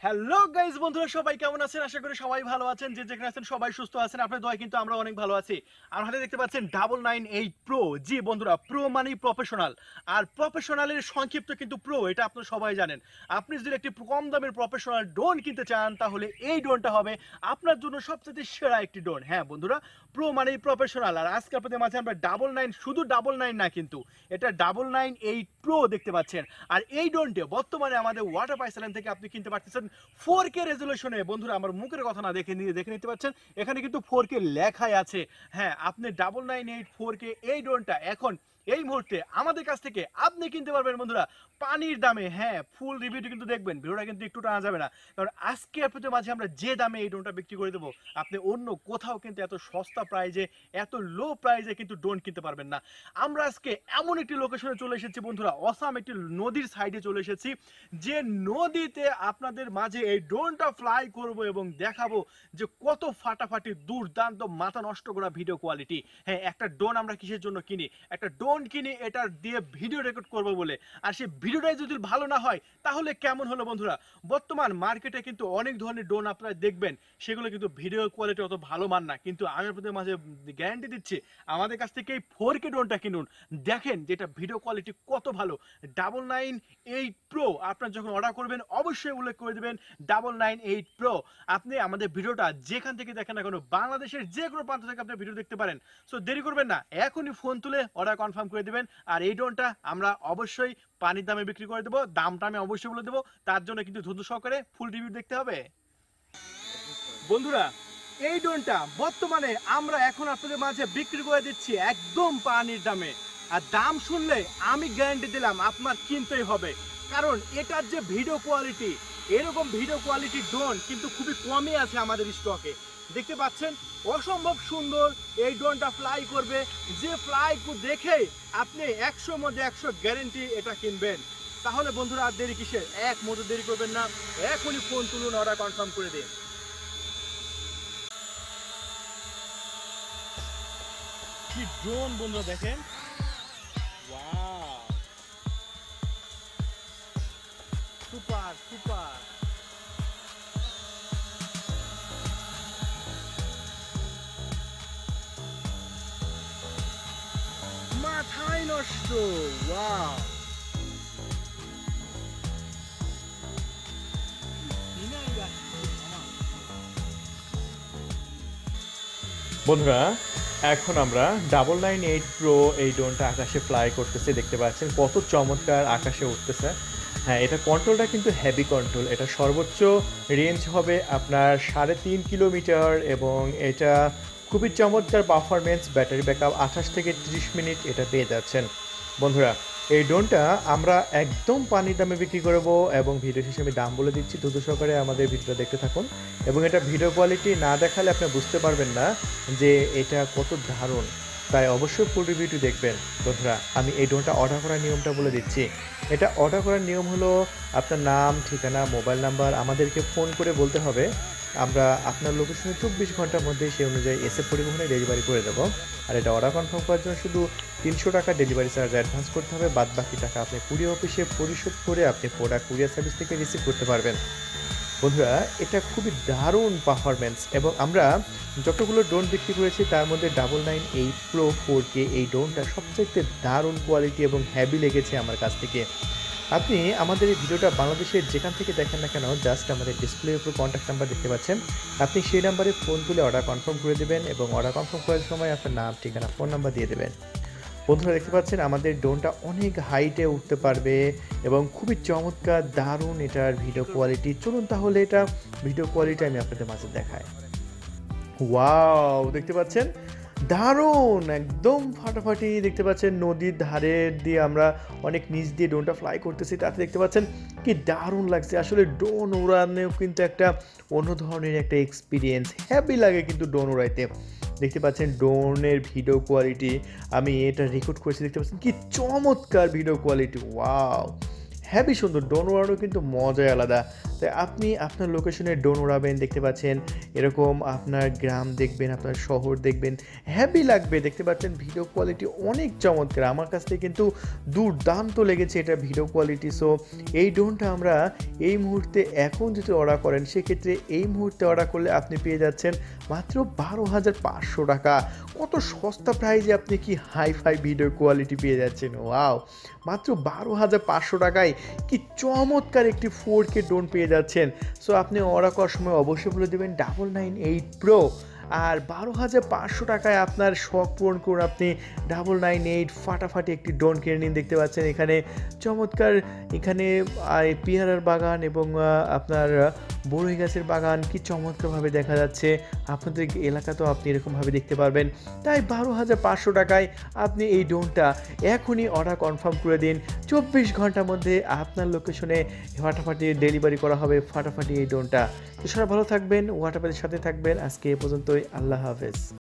Hello guys, বন্ধুরা সবাই কেমন আছেন? আশা করি সবাই ভালো আছেন। যে যেখানে আছেন সবাই সুস্থ আছেন। আপনাদের দয়ায় কিন্তু আমরা অনেক ভালো আছি। আমার হাতে দেখতে পাচ্ছেন 998 প্রো। জি বন্ধুরা, প্রো মানেই প্রফেশনাল। আর প্রফেশনালের সংক্ষিপ্ত কিন্তু প্রো, এটা আপনারা সবাই জানেন। আপনি যদি একটি কম দামের প্রফেশনাল ড্রোন কিনতে চান, তাহলে এই ড্রোনটা হবে আপনার জন্য সবচেয়ে সেরা একটি ড্রোন। হ্যাঁ বন্ধুরা, প্রো মানেই প্রফেশনাল। আর আজকে আপনাদের মাঝে আমরা 99, শুধু 99 না কিন্তু, এটা 998 প্রো দেখতে পাচ্ছেন। আর এই ড্রোনটি বর্তমানে আমাদের ওয়াটার পাইসল্যান্ড থেকে আপনি কিনতে পারতেছেন 4K রেজুলেশনে। বন্ধুরা, আমার মুখের কথা না দেখে নিতে পারছেন, এখানে কিন্তু 4K লেখাই আছে। হ্যাঁ, আপনি 998 4K এই ড্রোনটা এখন এই মুহূর্তে আমাদের কাছ থেকে আপনি কিনতে পারবেন বন্ধুরা পানির দামে। হ্যাঁ, ফুল রিভিউটি কিন্তু দেখবেন, ভিডিওটা কিন্তু একটু টানা যাবে না, কারণ আজকে আপনাদের মাঝে আমরা যে দামে এই ড্রোনটা বিক্রি করে দেবো, আপনি অন্য কোথাও কিন্তু এত সস্তা প্রাইজে, এত লো প্রাইজে কিন্তু ড্রোন কিনতে পারবেন না। আমরা আজকে এমন একটি লোকেশনে চলে এসেছি বন্ধুরা, অসাম একটি নদীর সাইডে চলে এসেছি, যে নদীতে আপনাদের মাঝে এই ড্রোনটা ফ্লাই করব এবং দেখাবো যে কত ফাটাফাটি দুর্দান্ত মাথা নষ্ট করা ভিডিও কোয়ালিটি। হ্যাঁ, একটা ড্রোন আমরা কিসের জন্য কিনি? একটা ড্রোন কিনি এটা দিয়ে ভিডিও রেকর্ড করব বলে। আর সেই ভিডিওটাই যদি ভালো না হয় তাহলে কেমন হলো বন্ধুরা? বর্তমান মার্কেটে কিন্তু অনেক ধরনের ড্রোন আপনারা দেখবেন, সেগুলো কিন্তু ভিডিও কোয়ালিটি অত ভালো মান না, কিন্তু আমি আপনাদের মাঝে গ্যারান্টি দিচ্ছি, আমাদের কাছ থেকে এই 4K ড্রোনটা কিনুন, দেখেন যে এটা ভিডিও কোয়ালিটি কত ভালো। 998 প্রো আপনার যখন অর্ডার করবেন অবশ্যই উল্লেখ করে দেবেন 998 প্রো। আপনি আমাদের ভিডিওটা যেখান থেকে দেখেন না কেন, বাংলাদেশের যে কোনো প্রান্ত থেকে আপনি ভিডিও দেখতে পারেন। সো দেরি করবেন না, এখনই ফোন তুলে অর্ডার কনফার্ম করে দেবেন। আর এই ড্রোনটা আমরা অবশ্যই পানির দামে বিক্রি করে দেবো, দামটা আমি অবশ্যই বলে দেবো, তার জন্য কিন্তু ধৈর্য সহকারে ফুল রিভিউ দেখতে হবে। বন্ধুরা, এই ড্রোনটা বর্তমানে আমরা এখন আপনাদের মাঝে বিক্রি করে দিচ্ছি একদম পানির দামে। আর দাম শুনলে আমি গ্যারান্টি দিলাম আপনার কিনতেই হবে, কারণ এটার যে ভিডিও কোয়ালিটি, এরকম ভিডিও কোয়ালিটি ড্রোন কিন্তু খুবই কমই আছে আমাদের স্টকে। দেখতে পাচ্ছেন অসম্ভব সুন্দর এই ড্রোনটা ফ্লাই করবে, যে ফ্লাই দেখে আপনি 100 মধ্যে 100 গ্যারান্টি এটা কিনবেন। তাহলে বন্ধুরা আর দেরি কিসের? এক মুহূর্ত দেরি করবেন না, এখনই ফোন তুলুন, অর্ডার কনফার্ম করে দিন। কি ড্রোন বন্ধুরা, দেখেন, ওয়াও, সুপার সুপার। মাথায় নষ্ট, ওয়াও। বন্ধুরা, এখন আমরা 998 প্রো এই ড্রোনটা আকাশে ফ্লাই করতেছে, দেখতে পাচ্ছেন কত চমৎকার আকাশে উঠতেছে। হ্যাঁ, এটা কন্ট্রোলটা কিন্তু হেভি কন্ট্রোল। এটা সর্বোচ্চ রেঞ্জ হবে আপনার 3.5 কিলোমিটার এবং এটা খুবই চমৎকার পারফরমেন্স, ব্যাটারি ব্যাকআপ 28 থেকে 30 মিনিট এটা পেয়ে যাচ্ছেন। বন্ধুরা, এই ড্রোনটা আমরা একদম পানির দামে বিক্রি করবো এবং ভিডিও শেষে আমি দাম বলে দিচ্ছি, দ্রুত সহকারে আমাদের ভিডিওটা দেখতে থাকুন। এবং এটা ভিডিও কোয়ালিটি না দেখালে আপনি বুঝতে পারবেন না যে এটা কত দারুণ, তাই অবশ্যই ফুল রিভিউটি দেখবেন। বন্ধুরা, আমি এই ড্রোনটা অর্ডার করার নিয়মটা বলে দিচ্ছি। এটা অর্ডার করার নিয়ম হলো আপনার নাম, ঠিকানা, মোবাইল নাম্বার আমাদেরকে ফোন করে বলতে হবে। আমরা আপনার লোকেশনে 24 ঘন্টার মধ্যে সেই অনুযায়ী এসে পরিবহনে ডেলিভারি করে দেবো। আর এটা অর্ডার কনফার্ম করার জন্য শুধু 300 টাকা ডেলিভারি চার্জ অ্যাডভান্স করতে হবে, বাদ বাকি টাকা আপনি কুরিয়ার অফিসে পরিশোধ করে আপনি প্রোডাক্ট কুরিয়ার সার্ভিস থেকে রিসিভ করতে পারবেন। বন্ধুরা, এটা খুবই দারুণ পারফরমেন্স এবং আমরা যতগুলো ড্রোন বিক্রি করেছি তার মধ্যে 998 প্রো 4K এই ড্রোনটা সবচেয়ে দারুণ কোয়ালিটি এবং হ্যাভি লেগেছে আমার কাছ থেকে। আপনি আমাদের এই ভিডিওটা বাংলাদেশের যেখান থেকে দেখেন না কেন, জাস্ট আমাদের ডিসপ্লের উপর কন্ট্যাক্ট নাম্বার দেখতে পাচ্ছেন, আপনি সেই নাম্বারে ফোন তুলে অর্ডার কনফার্ম করে দেবেন এবং অর্ডার কনফার্ম করার সময় আপনার নাম, ঠিকানা, ফোন নাম্বার দিয়ে দেবেন। বন্ধুরা, দেখতে পাচ্ছেন আমাদের ড্রোনটা অনেক হাইটে উঠতে পারবে এবং খুবই চমৎকার দারুণ এটার ভিডিও কোয়ালিটি। চলুন তাহলে এটা ভিডিও কোয়ালিটি আমি আপনাদের মাঝে দেখাই। ওয়াও, দেখতে পাচ্ছেন দারুণ, একদম ফাটাফাটি। দেখতে পাচ্ছেন নদীর ধারে দিয়ে আমরা অনেক নিচ দিয়ে ড্রোনটা ফ্লাই করতেছি, তাতে দেখতে পাচ্ছেন কি দারুণ লাগছে। আসলে ড্রোন উড়ানেও কিন্তু একটা অন্য ধরনের একটা এক্সপিরিয়েন্স, হ্যাপি লাগে কিন্তু ড্রোন উড়াইতে। দেখতে পাচ্ছেন ড্রোনের ভিডিও কোয়ালিটি, আমি এটা রেকর্ড করেছি, দেখতে পাচ্ছেন কি চমৎকার ভিডিও কোয়ালিটি। ওয়াও, হ্যাভি সুন্দর। ড্রোন উড়ানো কিন্তু মজাই আলাদা। তাই আপনি আপনার লোকেশনে ড্রোন উড়াবেন, দেখতে পাচ্ছেন এরকম আপনার গ্রাম দেখবেন, আপনার শহর দেখবেন, হ্যাপি লাগবে। দেখতে পাচ্ছেন ভিডিও কোয়ালিটি অনেক চমৎকার, আমার কাছ থেকে কিন্তু দুর্দান্ত লেগেছে এটা ভিডিও কোয়ালিটি। সো এই ড্রোনটা আমরা এই মুহূর্তে এখন যদি অর্ডার করেন, সেক্ষেত্রে এই মুহূর্তে অর্ডার করলে আপনি পেয়ে যাচ্ছেন মাত্র 12,500 টাকা। কত সস্তা প্রাইজে আপনি কি হাই ভিডিও কোয়ালিটি পেয়ে যাচ্ছেন, ওয়াও! মাত্র 12,500 টাকায় কি চমৎকার একটি 4K ড্রোন পেয়ে যাচ্ছেন। সো আপনি অর্ডার করার সময় অবশ্যই বলে দেবেন 998 প্রো, আর 12,500 টাকায় আপনার শখ পূরণ করুন। আপনি 998 ফাটাফাটি একটি ড্রোন কিনে নিন। দেখতে পাচ্ছেন এখানে চমৎকার, এখানে পেয়ারার বাগান এবং আপনার বড়ই গাছের বাগান কি চমৎকারভাবে দেখা যাচ্ছে। আপনাদের এলাকাতেও আপনি এরকমভাবে দেখতে পারবেন। তাই 12,500 টাকায় আপনি এই ড্রোনটা এখনই অর্ডার কনফার্ম করে দিন। 24 ঘন্টার মধ্যে আপনার লোকেশনে ফাটাফাটি ডেলিভারি করা হবে ফাটাফাটি এই ড্রোনটা। তো সবাই ভালো থাকবেন, ওয়াটারপালের সাথে থাকবেন। আজকে এ পর্যন্তই, আল্লাহ হাফেজ।